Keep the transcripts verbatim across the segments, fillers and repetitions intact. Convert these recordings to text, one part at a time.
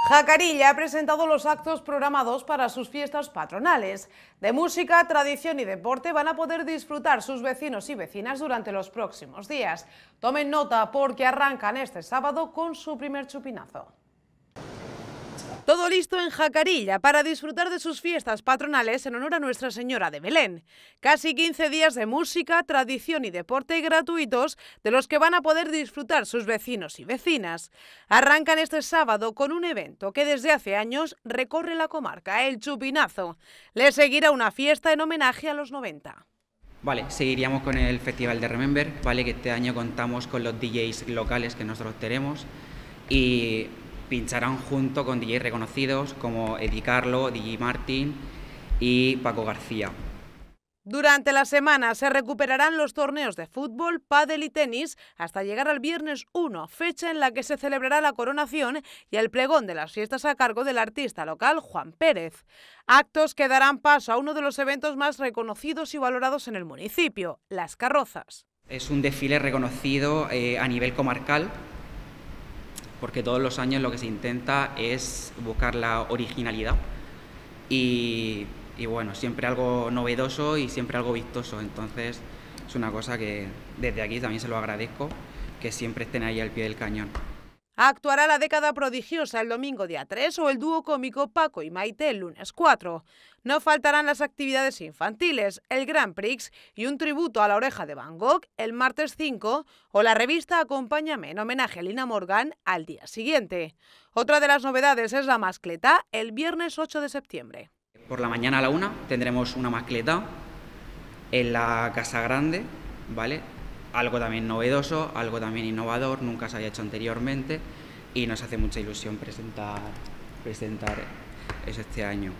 Jacarilla ha presentado los actos programados para sus fiestas patronales. De música, tradición y deporte van a poder disfrutar sus vecinos y vecinas durante los próximos días. Tomen nota porque arrancan este sábado con su primer chupinazo. Todo listo en Jacarilla para disfrutar de sus fiestas patronales en honor a Nuestra Señora de Belén. Casi quince días de música, tradición y deporte gratuitos de los que van a poder disfrutar sus vecinos y vecinas. Arrancan este sábado con un evento que desde hace años recorre la comarca, el Chupinazo. Le seguirá una fiesta en homenaje a los noventa. Vale, seguiríamos con el Festival de Remember, vale, que este año contamos con los D Js locales que nosotros tenemos y pincharán junto con D Js reconocidos como Eddie Carlo, D J Martin y Paco García. Durante la semana se recuperarán los torneos de fútbol, pádel y tenis hasta llegar al viernes uno, fecha en la que se celebrará la coronación y el pregón de las fiestas a cargo del artista local Juan Pérez. Actos que darán paso a uno de los eventos más reconocidos y valorados en el municipio, las carrozas. Es un desfile reconocido eh, a nivel comarcal, porque todos los años lo que se intenta es buscar la originalidad y, y bueno, siempre algo novedoso y siempre algo vistoso, entonces es una cosa que desde aquí también se lo agradezco, que siempre estén ahí al pie del cañón. Actuará La Década Prodigiosa el domingo día tres o el dúo cómico Paco y Maite el lunes cuatro. No faltarán las actividades infantiles, el Grand Prix y un tributo a La Oreja de Van Gogh el martes cinco o la revista Acompáñame en homenaje a Lina Morgan al día siguiente. Otra de las novedades es la mascleta el viernes ocho de septiembre. Por la mañana a la una tendremos una mascleta en la Casa Grande, ¿vale? Algo también novedoso, algo también innovador, nunca se había hecho anteriormente y nos hace mucha ilusión presentar, presentar eso este año.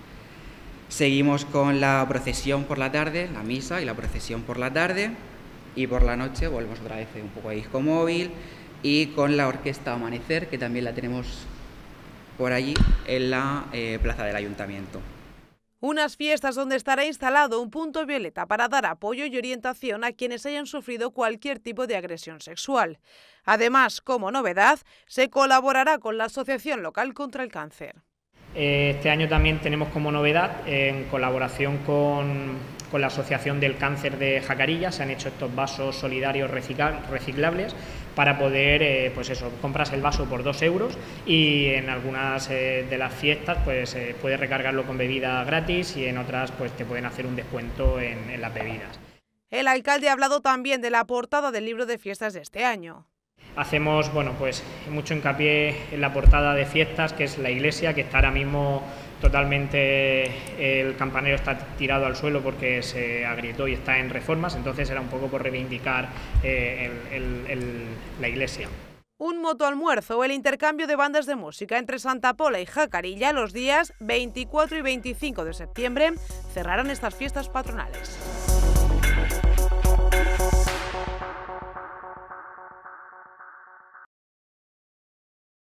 Seguimos con la procesión por la tarde, la misa y la procesión por la tarde, y por la noche volvemos otra vez un poco a disco móvil y con la orquesta Amanecer, que también la tenemos por allí en la eh, plaza del Ayuntamiento. Unas fiestas donde estará instalado un punto violeta para dar apoyo y orientación a quienes hayan sufrido cualquier tipo de agresión sexual. Además, como novedad, se colaborará con la Asociación Local contra el Cáncer. Este año también tenemos como novedad, en colaboración con, con la Asociación del Cáncer de Jacarilla, se han hecho estos vasos solidarios reciclables para poder, eh, pues eso, compras el vaso por dos euros y en algunas eh, de las fiestas pues eh, puedes recargarlo con bebida gratis y en otras pues te pueden hacer un descuento en, en las bebidas. El alcalde ha hablado también de la portada del libro de fiestas de este año. Hacemos, bueno, pues mucho hincapié en la portada de fiestas, que es la iglesia, que está ahora mismo totalmente, el campanero está tirado al suelo porque se agrietó y está en reformas, entonces era un poco por reivindicar eh, el, el, el, la iglesia. Un motoalmuerzo o el intercambio de bandas de música entre Santa Pola y Jacarilla los días veinticuatro y veinticinco de septiembre cerrarán estas fiestas patronales.